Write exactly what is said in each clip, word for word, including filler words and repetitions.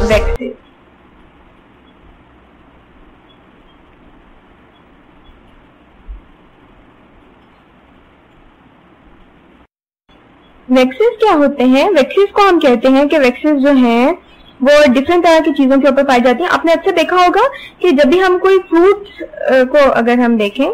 Waxes. Waxes क्या होते हैं? वैक्सेस को हम कहते हैं कि वैक्सेस जो हैं वो डिफरेंट तरह की चीजों के ऊपर पाई जाती हैं। आपने अक्सर देखा होगा कि जब भी हम कोई फ्रूट्स को अगर हम देखें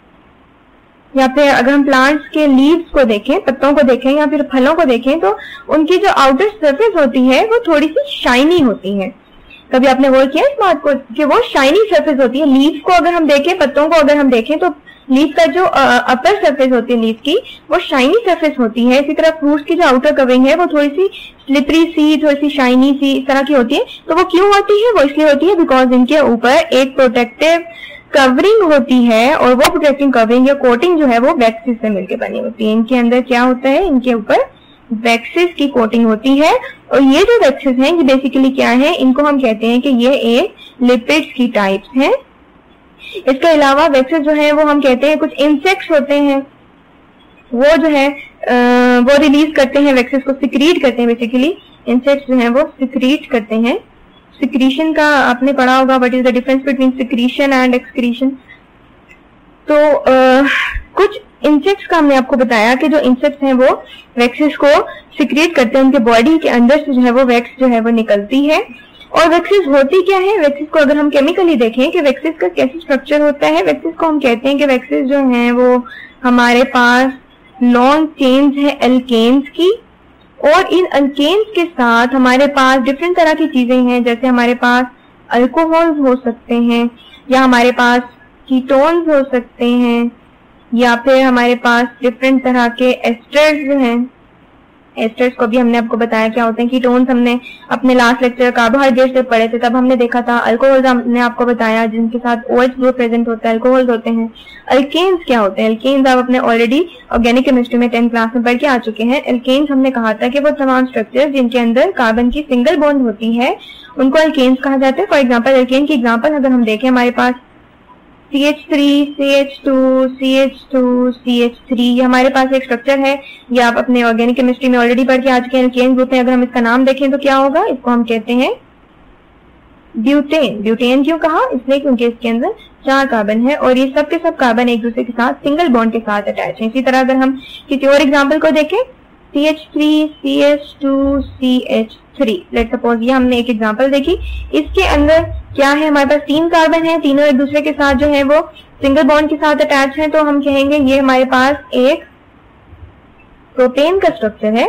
या फिर अगर हम प्लांट्स के लीव्स को देखें, पत्तों को देखें या फिर फलों को देखें, तो उनकी जो आउटर सरफेस होती है वो थोड़ी सी शाइनी होती है। कभी आपने गौर किया इस बात को कि वो शाइनी सरफेस होती है। लीव्स को अगर हम देखें, पत्तों को अगर हम देखें, तो लीफ का जो अपर सरफेस होती है लीफ की वो शाइनी सरफेस होती है। इसी तरह फ्रूट्स की जो आउटर कवरिंग है वो थोड़ी सी स्लिपरी सी, थोड़ी सी शाइनी सी इस तरह की होती है। तो वो क्यों होती है? वो इसलिए होती है बिकॉज इनके ऊपर एक प्रोटेक्टिव कवरिंग होती है, और वो प्रोटेक्टिंग कवरिंग या कोटिंग जो है वो वैक्सेस से मिलकर बनी होती है। इनके अंदर क्या होता है? इनके ऊपर वैक्सेस की कोटिंग होती है। और ये जो वैक्सेस हैं ये बेसिकली क्या है? इनको हम कहते हैं कि ये एक लिपिड्स की टाइप्स हैं। इसके अलावा वैक्सेस जो है वो हम कहते हैं कुछ इंसेक्ट्स होते हैं, वो जो है आ, वो रिलीज करते हैं वैक्सेस को, सिक्रीट करते हैं। बेसिकली इंसेक्ट्स जो है वो सिक्रीट करते हैं। सिक्रीशन का आपने पढ़ा होगा, what is the difference between secretion and excretion. तो आ, कुछ इंसेक्ट्स का हमने आपको बताया कि जो इंसेक्ट्स हैं वो वैक्सेस को सिक्रीट करते हैं, उनके बॉडी के अंदर से जो है वो वैक्स जो है वो निकलती है। और वैक्सेस होती क्या है? वैक्सेस को अगर हम केमिकली देखें कि वैक्सेस का कैसे स्ट्रक्चर होता है, वैक्सेस को हम कहते हैं कि वैक्सेस जो हैं वो हमारे पास लॉन्ग चेन्स है एल्केन्स की, और इन एल्केन्स के साथ हमारे पास डिफरेंट तरह की चीजें हैं, जैसे हमारे पास अल्कोहल्स हो सकते हैं, या हमारे पास कीटोन्स हो सकते हैं, या फिर हमारे पास डिफरेंट तरह के एस्टर्स जो हैं। एस्टर्स को भी हमने आपको बताया क्या होते हैं। कीटोन्स हमने अपने लास्ट लेक्चर कार्बोहाइड्रेट से पढ़े थे, तब हमने देखा था। अल्कोहल्स हमने आपको बताया जिनके साथ ओएच ग्रुप प्रेजेंट होता है, अल्कोहल्स होते हैं। अल्केन्स क्या होते हैं? अल्केन्स आप अपने ऑलरेडी ऑर्गेनिक केमिस्ट्री में टेंथ क्लास में पढ़ के आ चुके हैं। अल्केन्स हमने कहा था कि वो तमाम स्ट्रक्चर जिनके अंदर कार्बन की सिंगल बॉन्ड होती है उनको अल्केन्स कहा जाता है। फॉर एग्जाम्पल अल्केन की एग्जाम्पल अगर हम देखें, हमारे पास C H three, C H two, C H two, C H three, ये हमारे पास एक स्ट्रक्चर है। ये आप अपने ऑर्गेनिक केमिस्ट्री में ऑलरेडी पढ़ के आ चुके हैं। एल्केन ग्रुप में अगर हम इसका नाम देखें तो क्या होगा? इसको हम कहते हैं ब्यूटेन। ब्यूटेन क्यों कहा? इसलिए क्योंकि इसके अंदर चार कार्बन है और ये सब के सब कार्बन एक दूसरे के साथ सिंगल बॉन्ड के साथ अटैच है। इसी तरह अगर हम किसी और एग्जाम्पल को देखें, C H three, C H two, C H three, let suppose ये हमने एक एग्जाम्पल देखी। इसके अंदर क्या है? हमारे पास तीन कार्बन है, तीनों एक दूसरे के साथ जो है वो सिंगल बॉन्ड के साथ अटैच है, तो हम कहेंगे ये हमारे पास एक प्रोपेन का स्ट्रक्चर है।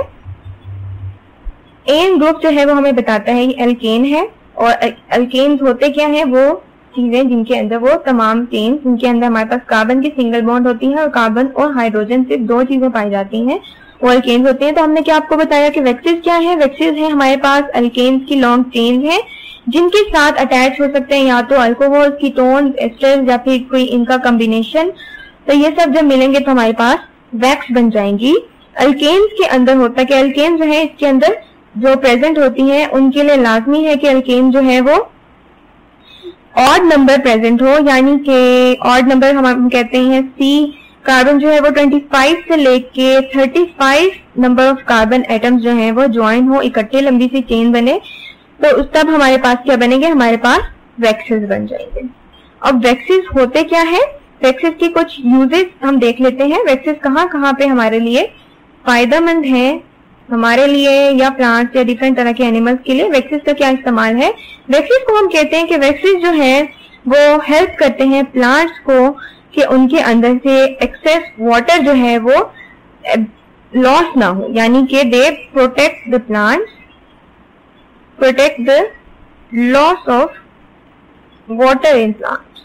एन ग्रुप जो है वो हमें बताता है ये एल्केन है, और एल्केन्स होते क्या है? वो चीजें जिनके अंदर वो तमाम चेन जिनके अंदर हमारे पास कार्बन की सिंगल बॉन्ड होती है और कार्बन और हाइड्रोजन सिर्फ दो चीजें पाई जाती हैं, वो अल्केन्स होते हैं। तो हमने क्या आपको बताया कि वैक्सेस क्या है? वैक्सेस है हमारे पास अल्केन्स की लॉन्ग चेन है जिनके साथ अटैच हो सकते हैं या तो अल्कोहल, कीटोन, एस्टर्स या फिर कोई इनका कॉम्बिनेशन। तो ये सब जब मिलेंगे तो हमारे पास वैक्स बन जाएंगी। अल्केन्स के अंदर होता है कि अल्केन जो है इसके अंदर जो प्रेजेंट होती है उनके लिए लाजमी है कि अल्केन जो है वो ऑड नंबर प्रेजेंट हो, यानी कि ऑड नंबर हम कहते हैं सी कार्बन जो है वो पच्चीस से लेके पैंतीस नंबर ऑफ कार्बन एटम्स जो हैं वो ज्वाइन हो, इकट्ठे लंबी सी चेन बने, तो उस तब हमारे पास क्या बनेंगे? हमारे पास वैक्सेस बन जाएंगे। अब वैक्सेस होते क्या है? वैक्सेस की कुछ यूजेस हम देख लेते हैं। वैक्सेस कहाँ कहाँ पे हमारे लिए फायदेमंद है, हमारे लिए या प्लांट्स या डिफरेंट तरह के एनिमल्स के लिए वैक्सेस का क्या इस्तेमाल है? वैक्सेस को हम कहते हैं कि वैक्सेस जो है वो हेल्प करते हैं प्लांट्स को कि उनके अंदर से एक्सेस वाटर जो है वो लॉस ना हो, यानी कि they protect the plants, protect the loss of water in plants.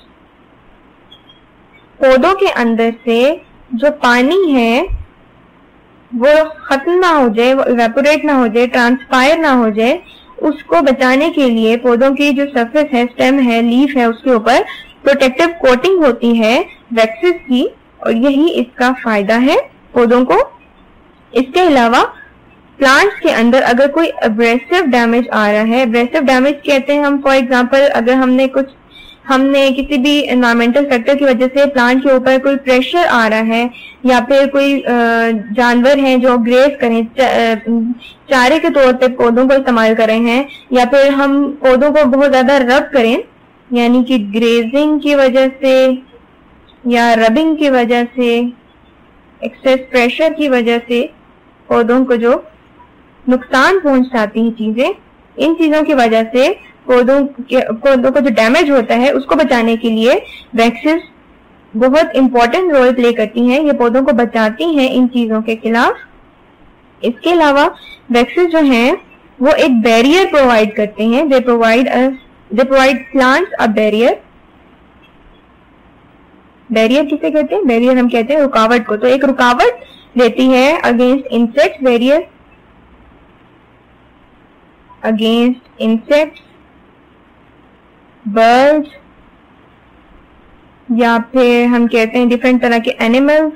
पौधों के अंदर से जो पानी है वो खत्म ना हो जाए, वो इवेपोरेट ना हो जाए, ट्रांसपायर ना हो जाए, उसको बचाने के लिए पौधों की जो सरफेस है, स्टेम है, लीफ है, उसके ऊपर प्रोटेक्टिव कोटिंग होती है वैक्सेस की, और यही इसका फायदा है पौधों को। इसके अलावा प्लांट्स के अंदर अगर कोई एब्रेसिव डैमेज आ रहा है, एब्रेसिव डैमेज कहते हैं हम, फॉर एग्जांपल अगर हमने कुछ हमने किसी भी एनवायरमेंटल फैक्टर की वजह से प्लांट के ऊपर कोई प्रेशर आ रहा है, या फिर कोई जानवर हैं जो ग्रेज करें, चारे के तौर पे पौधों को इस्तेमाल कर रहे हैं, या फिर हम पौधों को बहुत ज्यादा रब करें, यानी कि ग्रेजिंग की वजह से या रबिंग की वजह से, एक्सेस प्रेशर की वजह से पौधों को जो नुकसान पहुंचाती हैं चीजें, इन चीजों की वजह से पौधों के पौधों को जो डैमेज होता है उसको बचाने के लिए वैक्सीज बहुत इंपॉर्टेंट रोल प्ले करती हैं। ये पौधों को बचाती हैं इन चीजों के खिलाफ। इसके अलावा वैक्सीज जो हैं वो एक बैरियर प्रोवाइड करते हैं। They provide us they provide plants a barrier. Barrier किसे कहते हैं? बैरियर हम कहते हैं रुकावट को। तो एक रुकावट देती है against insects, barrier against insects, birds, या फिर हम कहते हैं डिफरेंट तरह के एनिमल्स।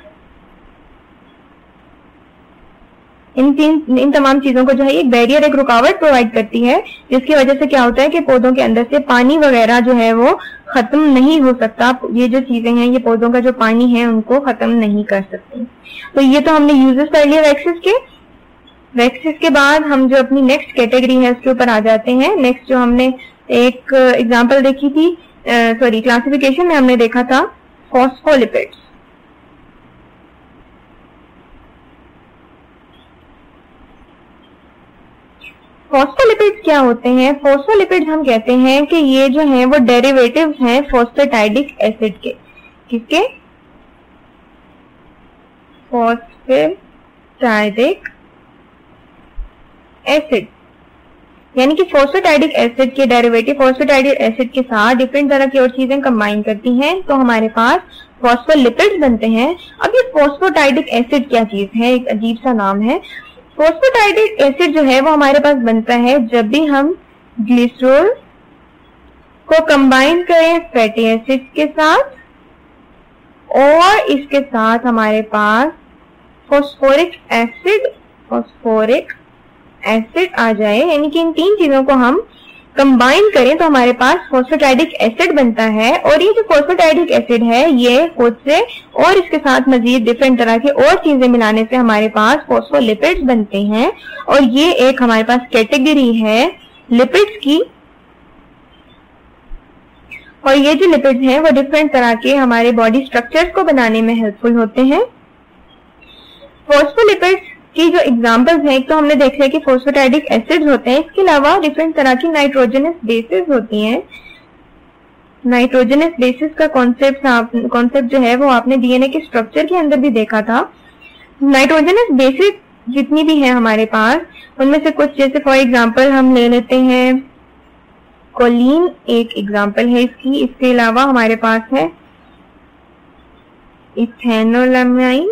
इन तीन इन तमाम चीजों को जो है एक बैरियर, एक रुकावट प्रोवाइड करती है, जिसकी वजह से क्या होता है कि पौधों के अंदर से पानी वगैरह जो है वो खत्म नहीं हो सकता। ये जो चीजें हैं ये पौधों का जो पानी है उनको खत्म नहीं कर सकती। तो ये तो हमने यूजेस कर लिए वैक्सीज के। वैक्सीज के बाद हम जो अपनी नेक्स्ट कैटेगरी है उसके ऊपर आ जाते हैं। नेक्स्ट जो हमने एक एग्जांपल देखी थी, सॉरी क्लासिफिकेशन में हमने देखा था फॉस्फोलिपिड्स। फॉस्फोलिपिड्स क्या होते हैं? फॉस्फोलिपिड्स हम कहते हैं कि ये जो हैं वो डेरिवेटिव्स हैं फॉस्फेटाइडिक एसिड के। किसके? फॉस्फेटाइडिक एसिड, यानी कि फॉस्फेटाइडिक एसिड के डेरिवेटिव फॉस्फेटाइडिक एसिड के साथ डिफरेंट तरह की और चीजें कंबाइन करती हैं तो हमारे पास फॉस्फोलिपिड्स बनते हैं। अब ये फॉस्फेटाइडिक एसिड क्या चीज है? एक अजीब सा नाम है। फॉस्फेटाइडिक एसिड जो है वो हमारे पास बनता है जब भी हम ग्लिसरॉल को कंबाइन करें फैटी एसिड के साथ, और इसके साथ हमारे पास फॉस्फोरिक एसिड फॉस्फोरिक एसिड आ जाए, यानी कि इन तीन चीजों को हम कंबाइन करें तो हमारे पास फॉस्फेटाइडिक एसिड बनता है। और ये जो फॉस्फेटाइडिक एसिड है ये खुद से और इसके साथ मजीद डिफरेंट तरह के और चीजें मिलाने से हमारे पास फॉस्फोलिपिड्स बनते हैं। और ये एक हमारे पास कैटेगरी है लिपिड्स की। और ये जो लिपिड्स हैं वो डिफरेंट तरह के हमारे बॉडी स्ट्रक्चर्स को बनाने में हेल्पफुल होते हैं। फॉस्फोलिपिड्स की जो एग्जांपल्स हैं, एक तो हमने देख लिया कि फॉस्फेटाइडिक एसिड्स होते हैं, इसके अलावा डिफरेंट तरह की नाइट्रोजनस बेसिस होती हैं। नाइट्रोजनस बेसिस का कॉन्सेप्ट कॉन्सेप्ट जो है वो आपने डीएनए के स्ट्रक्चर के अंदर भी देखा था। नाइट्रोजनस बेसिस जितनी भी है हमारे पास उनमें से कुछ, जैसे फॉर एग्जांपल हम ले लेते हैं कोलिन, एक एग्जांपल है इसकी। इसके अलावा हमारे पास है इथेनोलामाइन,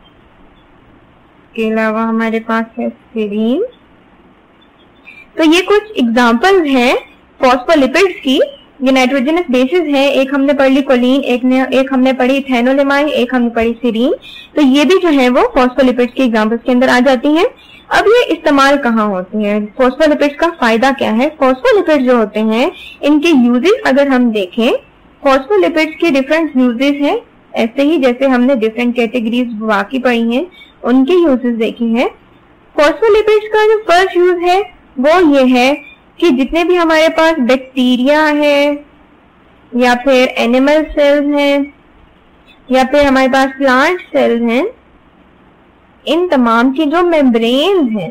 के अलावा हमारे पास है सीरीन। तो ये कुछ एग्जांपल्स हैं फॉस्फोलिपिड्स की। ये नाइट्रोजनस बेसिस है, एक हमने पढ़ ली कोलिन, एक ने एक हमने पढ़ी इथेनोलामाइन, एक हमने पढ़ी सीरीन। तो ये भी जो है वो फॉस्फोलिपिड्स के एग्जांपल्स के अंदर आ जाती हैं। अब ये इस्तेमाल कहाँ होते हैं? फॉस्फोलिपिड्स का फायदा क्या है? फॉस्फोलिपिड्स जो होते हैं इनके यूजेस अगर हम देखें, फॉस्फोलिपिड्स के डिफरेंट यूजेस हैं, ऐसे ही जैसे हमने डिफरेंट कैटेगरीज बाकी पढ़ी हैं उनके यूजेस देखे हैं। फॉस्फोलिपिड्स का जो फर्स्ट यूज है वो ये है कि जितने भी हमारे पास बैक्टीरिया है या फिर एनिमल सेल्स हैं या फिर हमारे पास प्लांट सेल्स हैं, इन तमाम की जो मेम्ब्रेन है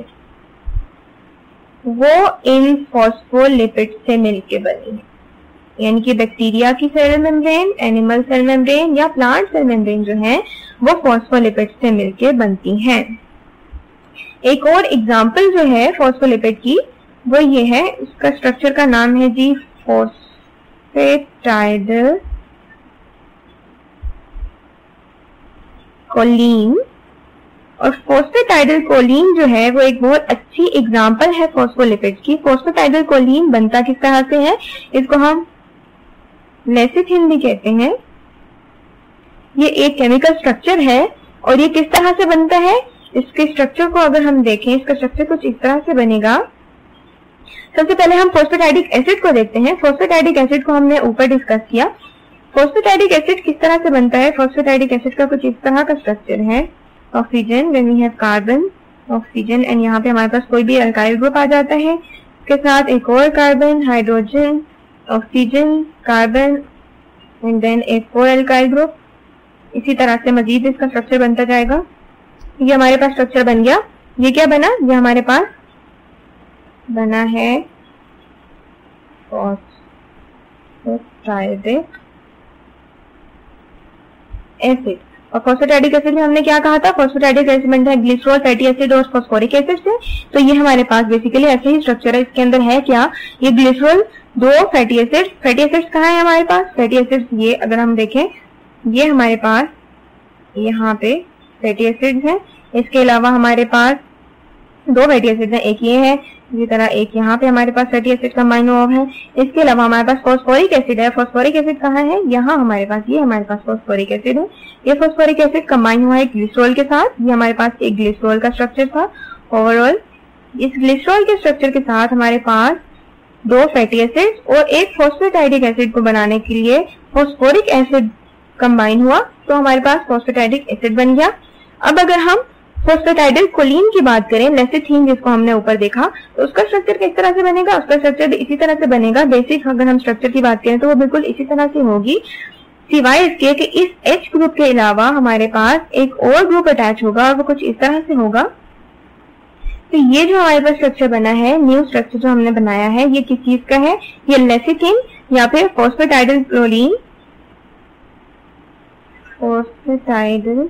वो इन फॉस्फोलिपिड से मिलके बनी है। यानी कि बैक्टीरिया की cell membrane, animal cell membrane या प्लांट सेल मेम्ब्रेन जो है वो फॉस्फोलिपिड से मिलके बनती हैं। एक और एग्जांपल जो है फॉस्फोलिपिड की वो ये है, उसका स्ट्रक्चर का नाम है जी फॉस्फेटाइडल कोलिन। और फॉस्फेटाइडल कोलिन जो है वो एक बहुत अच्छी एग्जांपल है फॉस्फोलिपिड की। फॉस्फेटाइडल कोलिन बनता किस तरह से है? इसको हम लेसिथिन भी कहते हैं। ये एक केमिकल स्ट्रक्चर है और ये किस तरह से बनता है? इसके स्ट्रक्चर को अगर हम देखें, इसका स्ट्रक्चर कुछ इस तरह से बनेगा सबसे पहले हम फॉस्फेटाइडिक एसिड को देखते हैं। फॉस्फेटाइडिक एसिड को हमने ऊपर डिस्कस किया। फॉस्फेटाइडिक एसिड किस तरह से बनता है? फॉस्फेटाइडिक एसिड का कुछ इस तरह का स्ट्रक्चर है। Oxygen, when we have carbon, oxygen, and यहाँ पे हमारे पास कोई भी अल्काइल ग्रुप आ जाता है, इसके साथ एक और carbon, hydrogen, oxygen, carbon, and then एक और अल्काइल ग्रुप। इसी तरह से मजीद इसका स्ट्रक्चर बनता जाएगा। ये हमारे पास स्ट्रक्चर बन गया। ये क्या बना? ये हमारे पास बना है फॉस्फेटाइडिक एसिड। और फॉस्फेटाइडिक एसिड में हमने क्या कहा था? फॉस्फेटाइडिक एसिड बनता है ग्लिसरॉल, फैटी एसिड और फास्फोरिक एसिड से। तो ये हमारे पास बेसिकली ऐसे ही स्ट्रक्चर है। इसके अंदर है क्या? ये ग्लिसरॉल, दो फैटी एसिड। फैटी एसिड कहाँ है हमारे पास? फैटी एसिड ये अगर हम देखें, ये हमारे पास यहाँ पे फैटी एसिड है। इसके अलावा हमारे पास दो फैटी एसिड है, एक ये है, इसी तरह एक यहाँ पे हमारे पास फैटी एसिड कंबाइन हुआ है। इसके अलावा हमारे पास फास्फोरिक एसिड है। फास्फोरिक एसिड कहाँ है? यहाँ हमारे पास, ये हमारे पास फास्फोरिक एसिड है। ये फास्फोरिक एसिड कंबाइन हुआ है ग्लिसरॉल के साथ। ये हमारे पास एक ग्लिसरॉल का स्ट्रक्चर था ओवरऑल। इस ग्लिसरॉल के स्ट्रक्चर के साथ हमारे पास दो फैटी एसिड और एक फॉस्फेटाइडिक एसिड को बनाने के लिए फास्फोरिक एसिड कंबाइन हुआ, तो हमारे पास फॉस्फेटाइडिक एसिड बन गया। अब अगर हम फॉस्फेटाइडिल कोलिन की बात करें, लेसिथीन जिसको हमने ऊपर देखा, तो उसका स्ट्रक्चर किस तरह से बनेगा? उसका स्ट्रक्चर इसी तरह से बनेगा। बेसिक अगर हम स्ट्रक्चर की बात करें तो वो बिल्कुल इसी तरह से होगी, सिवाय इसके कि इस H ग्रुप के अलावा हमारे पास एक और ग्रुप अटैच होगा और वो कुछ इस तरह से होगा। तो ये जो हमारे पास स्ट्रक्चर बना है, न्यू स्ट्रक्चर जो हमने बनाया है, ये किस चीज का है? ये लेसिथीन या फिर फॉस्फेटाइडिल कोलिन, फॉस्फेटाइडिल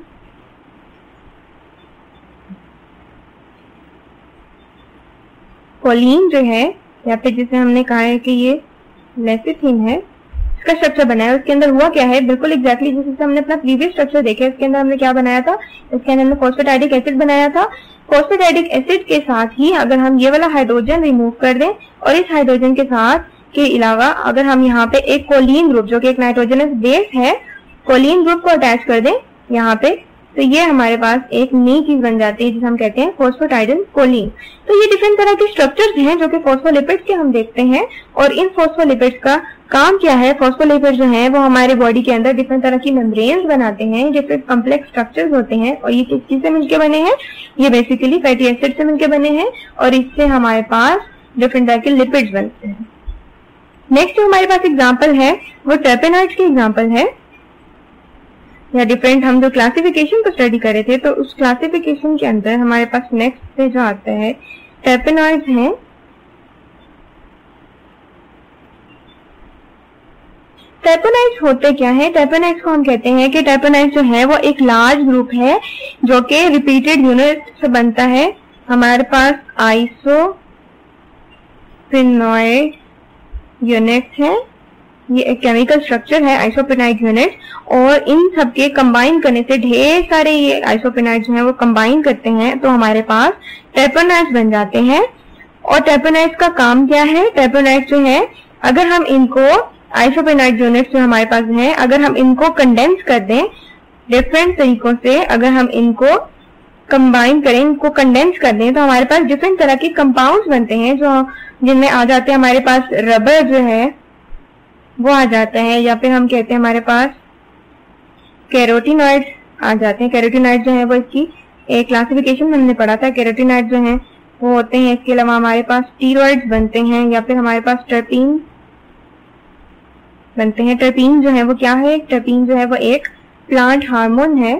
कोलिन जो है, या फिर जिसे हमने कहा है कि ये लेसिथीन है, इसका स्ट्रक्चर बना है। उसके अंदर हुआ क्या है? बिल्कुल एग्जैक्टली जैसे हमने अपना प्रीवियस स्ट्रक्चर देखा है, इसके अंदर हमने क्या बनाया था? इसके अंदर हमने फॉस्फेटाइडिक एसिड बनाया था। फॉस्फेटाइडिक एसिड के साथ ही अगर हम ये वाला हाइड्रोजन रिमूव कर दें और इस हाइड्रोजन के साथ के अलावा अगर हम यहाँ पे एक कोलिन ग्रुप, जो कि एक नाइट्रोजनस बेस है, कोलिन ग्रुप को अटैच कर दें यहाँ पे, तो ये हमारे पास एक नई चीज बन जाती है जिसे हम कहते हैं फॉस्फेटाइडिल कोलिन। तो ये डिफरेंट तरह के स्ट्रक्चर्स हैं जो कि फॉस्फोलिपिड्स के हम देखते हैं। और इन फॉस्फोलिपिड्स का काम क्या है? फॉस्फोलिपिड्स जो हैं वो हमारे बॉडी के अंदर डिफरेंट तरह की मेम्ब्रेन्स बनाते हैं, डिफरेंट कॉम्प्लेक्स स्ट्रक्चर्स होते हैं। और ये किस चीज से मिलकर बने हैं? ये बेसिकली फैटी एसिड से मिलकर बने हैं और इससे हमारे पास डिफरेंट तरह के लिपिड्स बनते हैं। नेक्स्ट जो हमारे पास एग्जाम्पल है वो टर्पेनॉइड्स की एग्जाम्पल है, या डिफरेंट हम जो क्लासिफिकेशन को स्टडी कर रहे थे, तो उस क्लासिफिकेशन के अंदर हमारे पास नेक्स्ट पे जो आता है टर्पेनॉइड्स हैं। टर्पेनॉइड्स होते क्या है? टर्पेनॉइड्स को हम कहते हैं कि टर्पेनॉइड्स जो है वो एक लार्ज ग्रुप है जो कि रिपीटेड यूनिट से बनता है। हमारे पास आइसोपेनॉइड यूनिट है, ये एक केमिकल स्ट्रक्चर है आइसोपेनाइड यूनिट, और इन सबके कंबाइन करने से ढेर सारे ये आइसोपेनाइड जो है वो कंबाइन करते हैं तो हमारे पास टर्पेनॉइड्स बन जाते हैं। और टर्पेनॉइड्स का काम क्या है? टर्पेनॉइड्स जो है अगर हम इनको आइसोपेनाइड यूनिट जो हमारे पास है, अगर हम इनको कंडेंस कर दें डिफरेंट तरीकों से, अगर हम इनको कंबाइन करें, इनको कंडेंस कर दें, तो हमारे पास डिफरेंट तरह के कंपाउंड्स बनते हैं जो जिनमें आ जाते हैं हमारे पास रबर जो है वो आ जाता है, या फिर हम कहते हैं हमारे पास कैरोटीनॉइड्स आ जाते हैं। कैरोटीनॉइड जो है वो इसकी एक क्लासिफिकेशन में हमने पढ़ा था। कैरोटीनॉइड जो है वो होते हैं। इसके अलावा हमारे पास स्टीरॉइड्स बनते हैं, या फिर हमारे पास टर्पीन बनते हैं। टर्पीन जो है वो क्या है? टर्पीन जो है वो एक प्लांट हार्मोन है।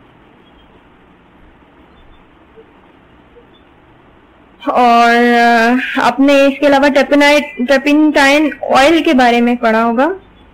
और आपने इसके अलावा टर्पेनाइड टर्पेंटाइन ऑयल के बारे में पढ़ा होगा।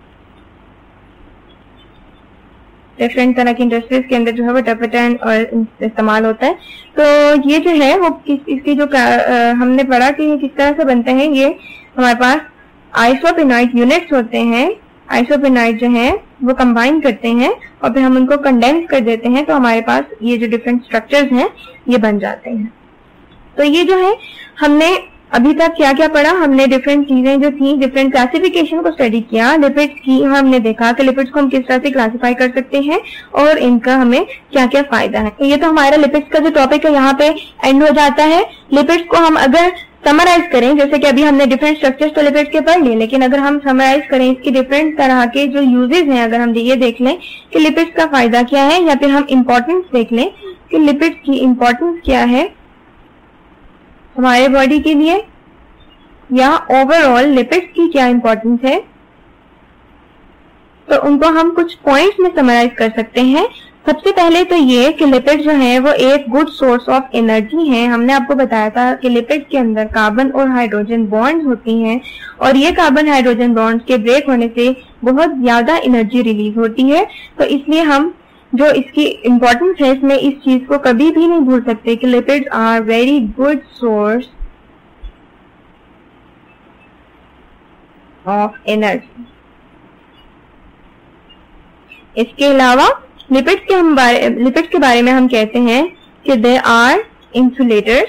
डिफरेंट तरह की इंडस्ट्रीज के अंदर जो है वो टर्पेंटाइन ऑयल इस्तेमाल होता है। तो ये जो है वो किस इसकी जो आ, हमने पढ़ा कि ये किस तरह से बनते हैं। ये हमारे पास आइसोपेनाइड यूनिट्स होते हैं। आइसोपेनाइड जो है वो कंबाइन करते हैं और फिर हम उनको कंडेंस कर देते हैं, तो हमारे पास ये जो डिफरेंट स्ट्रक्चर्स हैं ये बन जाते हैं। तो ये जो है हमने अभी तक क्या क्या पढ़ा? हमने डिफरेंट चीजें जो थी, डिफरेंट क्लासिफिकेशन को स्टडी किया। लिपिड्स की हमने देखा कि लिपिड्स को हम किस तरह से क्लासिफाई कर सकते हैं और इनका हमें क्या क्या फायदा है। ये तो हमारा लिपिड्स का जो टॉपिक है यहाँ पे एंड हो जाता है। लिपिड्स को हम अगर समराइज करें, जैसे कि अभी हमने डिफरेंट स्ट्रक्चर्स तो लिपिड्स के पढ़ लिए, लेकिन अगर हम समराइज करें इसकी डिफरेंट तरह के जो यूजेस हैं, अगर हम ये देख लें कि लिपिड्स का फायदा क्या है, या फिर हम इंपॉर्टेंस देख लें कि लिपिड्स की इंपॉर्टेंस क्या है हमारे बॉडी के लिए, या ओवरऑल लिपिड्स की क्या इंपॉर्टेंस है, तो उनको हम कुछ पॉइंट्स में समराइज कर सकते हैं। सबसे पहले तो ये कि लिपिड जो है वो एक गुड सोर्स ऑफ एनर्जी है। हमने आपको बताया था कि लिपिड के अंदर कार्बन और हाइड्रोजन बॉन्ड्स होती हैं, और ये कार्बन हाइड्रोजन बॉन्ड्स के ब्रेक होने से बहुत ज्यादा एनर्जी रिलीज होती है। तो इसलिए हम जो इसकी इंपॉर्टेंस है इसमें इस चीज को कभी भी नहीं भूल सकते कि lipids are very good source of energy. इसके अलावा लिपिड्स के हम बारे लिपिड्स के बारे में हम कहते हैं कि दे आर इंसुलेटर्स।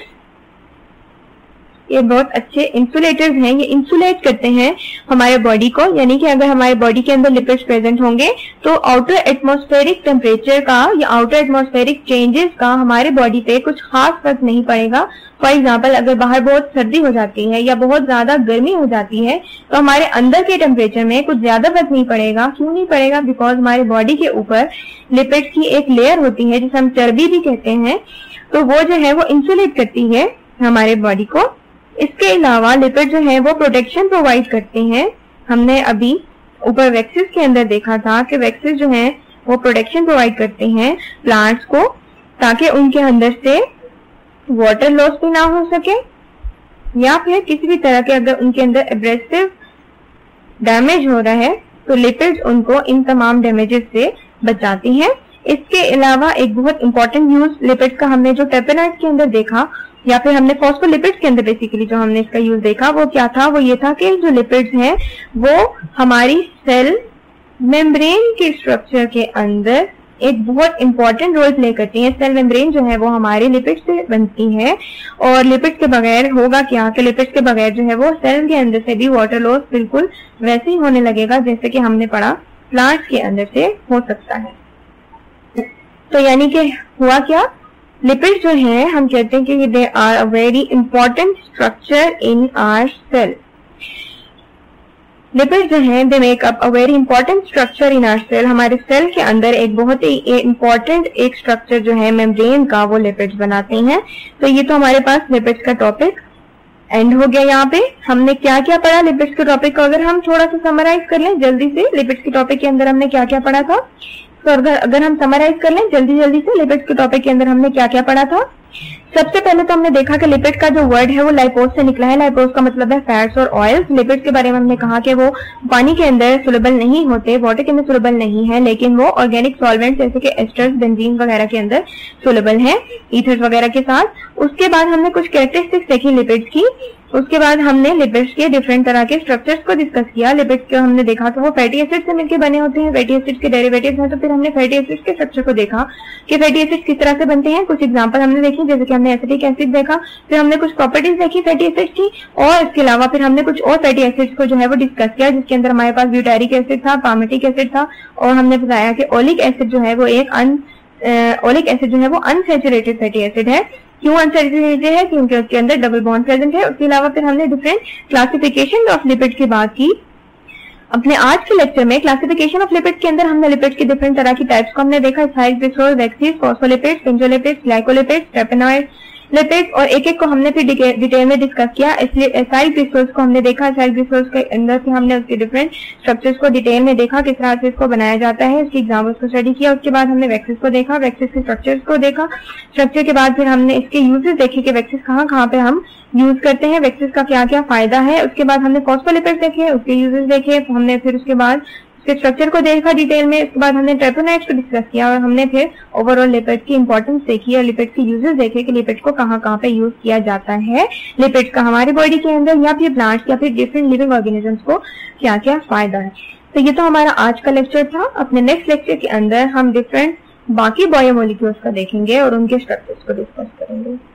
ये बहुत अच्छे इंसुलेटर्स हैं, ये इंसुलेट करते हैं हमारे बॉडी को, यानी कि अगर हमारे बॉडी के अंदर लिपिड्स प्रेजेंट होंगे तो आउटर एटमॉस्फेरिक टेम्परेचर का या आउटर एटमॉस्फेरिक चेंजेस का हमारे बॉडी पे कुछ खास फर्क नहीं पड़ेगा। फॉर एग्जाम्पल, अगर बाहर बहुत सर्दी हो जाती है या बहुत ज्यादा गर्मी हो जाती है तो हमारे अंदर के टेम्परेचर में कुछ ज्यादा फर्क नहीं पड़ेगा। क्यों नहीं पड़ेगा? बिकॉज हमारे बॉडी के ऊपर लिपिड्स की एक लेयर होती है जिसे हम चर्बी भी कहते हैं, तो वो जो है वो इंसुलेट करती है हमारे बॉडी को। इसके अलावा लिपिड जो है वो प्रोटेक्शन प्रोवाइड करते हैं। हमने अभी ऊपर वैक्सीज के अंदर देखा था कि वैक्सीज जो है वो प्रोटेक्शन प्रोवाइड करते हैं प्लांट्स को, ताकि उनके अंदर से वाटर लॉस भी ना हो सके, या फिर किसी भी तरह के अगर उनके अंदर एब्रेसिव डैमेज हो रहा है तो लिपिड्स उनको इन तमाम डैमेजेस से बचाती हैं। इसके अलावा एक बहुत इंपॉर्टेंट यूज लिपिड्स का हमने जो टेर्पेनॉइड्स के अंदर देखा, या फिर हमने फॉस्फोलिपिड्स के अंदर बेसिकली जो हमने इसका यूज देखा, वो क्या था? वो ये था कि जो लिपिड्स हैं वो हमारी सेल मेम्ब्रेन के स्ट्रक्चर के अंदर एक बहुत इंपॉर्टेंट रोल प्ले करती है। सेल मेम्ब्रेन जो है वो हमारे लिपिड्स से बनती है, और लिपिड्स के बगैर होगा क्या कि लिपिड्स के बगैर जो है वो सेल के अंदर से भी वाटर लॉस बिल्कुल वैसे ही होने लगेगा जैसे कि हमने पढ़ा प्लांट्स के अंदर से हो सकता है। तो यानी कि हुआ क्या? लिपिड्स जो है हम कहते हैं कि they are a very important structure in our cell. Lipids जो है they make up a very important structure in our cell. हमारे सेल के अंदर एक बहुत ही इंपॉर्टेंट एक स्ट्रक्चर जो है मेम्ब्रेन का, वो लिपिड्स बनाते हैं। तो ये तो हमारे पास लिपिड्स का टॉपिक एंड हो गया। यहाँ पे हमने क्या क्या पढ़ा लिपिड्स के टॉपिक को अगर हम थोड़ा सा समराइज कर लें जल्दी से, लिपिड्स के टॉपिक के अंदर हमने क्या क्या पढ़ा था। तो अगर अगर हम समराइज कर लें जल्दी जल्दी से लिपिड्स के टॉपिक के अंदर हमने क्या क्या पढ़ा था। सबसे पहले तो हमने देखा कि लिपिड का जो वर्ड है वो लाइपोज से निकला है। लाइपोज का मतलब है फैट्स और ऑयल्स। लिपिड्स के बारे में हमने कहा कि वो पानी के अंदर सोलेबल नहीं होते, वाटर के अंदर सोलेबल नहीं है, लेकिन वो ऑर्गेनिक सॉल्वेंट जैसे कि एस्टर्स, बेंजीन वगैरह के अंदर सोलेबल है, ईथर्स वगैरह के साथ। उसके बाद हमने कुछ कैरेक्टरिस्टिक्स देखी लिपिड्स की। उसके बाद हमने लिपिड्स के डिफरेंट तरह के स्ट्रक्चर्स को डिस्कस किया। लिपिड्स के हमने देखा तो वो फैटी एसिड से मिलकर बने होते हैं, फैटी एसिड के डेरिवेटिव्स हैं। तो फिर हमने फैटी एसिड के स्ट्रक्चर को देखा कि फैटी एसिड किस तरह से बनते हैं। कुछ एग्जांपल हमने देखी, जैसे कि हमने एसिटिक एसिड देखा, फिर हमने कुछ प्रॉपर्टीज देखी फैटी एसिड की, और इसके अलावा फिर हमने कुछ और फैटी एसिड्स को जो है वो डिस्कस किया, जिसके अंदर हमारे पास ब्यूटारिक एसिड था, पामेटिक एसिड था, और हमने बताया कि ओलिक एसिड जो है वो एक अन ओलिक एसिड जो है वो अनसैचुरेटेड फैटी एसिड है। क्यों अनसैचुरेटेड है? क्योंकि उसके अंदर डबल बॉन्ड प्रेजेंट है। उसके अलावा फिर हमने डिफरेंट क्लासिफिकेशन ऑफ लिपिड्स की बात की। अपने आज के लेक्चर में क्लासिफिकेशन ऑफ लिपिड्स के अंदर हमने लिपिड्स की डिफरेंट तरह की टाइप्स को हमने देखा, glycerol, waxes, phospholipids, benzolipids, glycolipids, terpenoids, lipids, और एक एक को हमने फिर डिटेल में डिस्कस किया। इसलिए एसाइल ग्लिसरॉल्स को हमने देखा, एसाइल ग्लिसरॉल्स के अंदर से हमने उसके डिफरेंट स्ट्रक्चर्स को डिटेल में देखा, किस तरह से इसको बनाया जाता है, उसकी एग्जाम्पल्स को स्टडी किया। उसके बाद हमने वैक्सीज को देखा, वैक्सीज के स्ट्रक्चर्स को देखा। स्ट्रक्चर के बाद फिर हमने इसके यूजेस देखे कि वैक्सीज कहाँ कहाँ पे हम यूज करते हैं, वैक्सीज का क्या क्या फायदा है। उसके बाद हमने फॉस्फोलिपिड्स देखे, उसके यूजेस देखे। हमने फिर उसके बाद उसके स्ट्रक्चर को देखा डिटेल में। उसके बाद हमने टेर्पेनॉइड्स को डिस्कस किया, और हमने फिर ओवरऑल लिपिड्स की इंपॉर्टेंस देखी और लिपिड्स की यूजेस देखे कि लिपिड्स को कहाँ कहाँ पे यूज किया जाता है, लिपिड्स का हमारी बॉडी के अंदर या फिर प्लांट्स या फिर डिफरेंट लिविंग ऑर्गेनिजम्स को क्या क्या फायदा है। तो ये तो हमारा आज का लेक्चर था। अपने नेक्स्ट लेक्चर के अंदर हम डिफरेंट बाकी बायोमोलिक्यूल्स का देखेंगे और उनके स्ट्रक्चर्स को डिस्कस करेंगे।